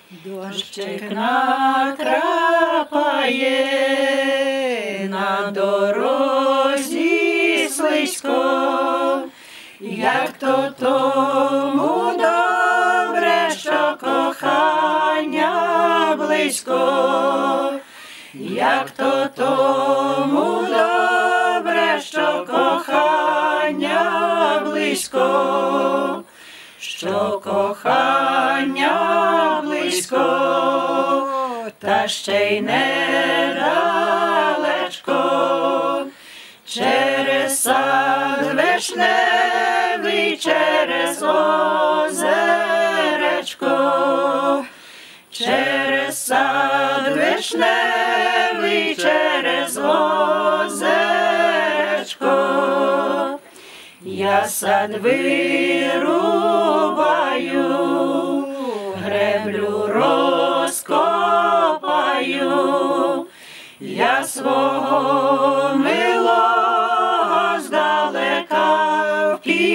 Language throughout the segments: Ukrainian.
Дощик накрапає, на дорозі слизько, як то тому добре, що кохання близько, як то тому добре, що кохання близько, що кохання близько, та ще й недалечко, через сад вишневий, через озеречко, через сад вишневий, через озеречко, я сад вирубаю, греблю розкопаю, я свого милого здалека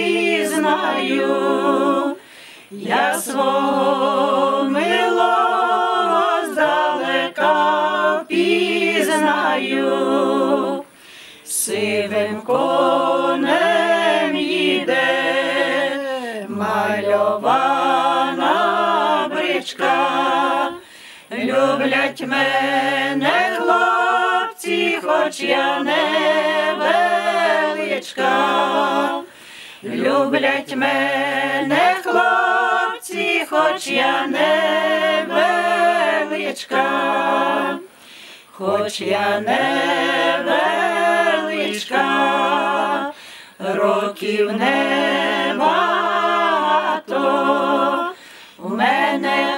впізнаю, я свого милого здалека впізнаю, сивим конем їде мальована бричка. Люблять мене хлопці, хоч я невеличка. Люблять мене хлопці, хоч я невеличка. Хоч я невеличка, років небагато, у мене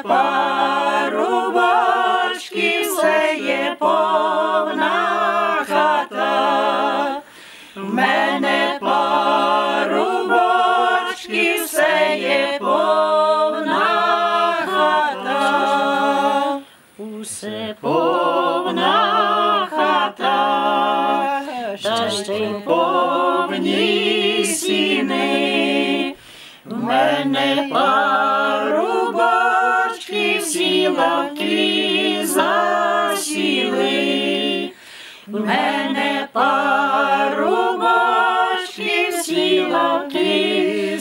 парубочки, все є повна хата. У мене парубочки, все є повна хата. Усе повна хата, та ще й повні сіни. У мене парубочки, всі лавки засіли. У мене парубочки, всі лавки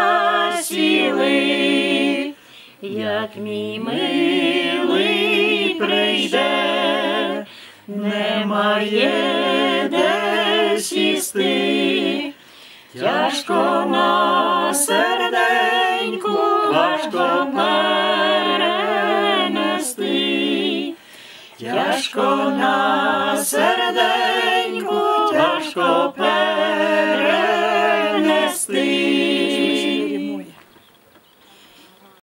засіли. Як мій милий прийде, немає де сісти, тяжко на серденьку, важко перенести, тяжко на серденьку, тяжко перенести.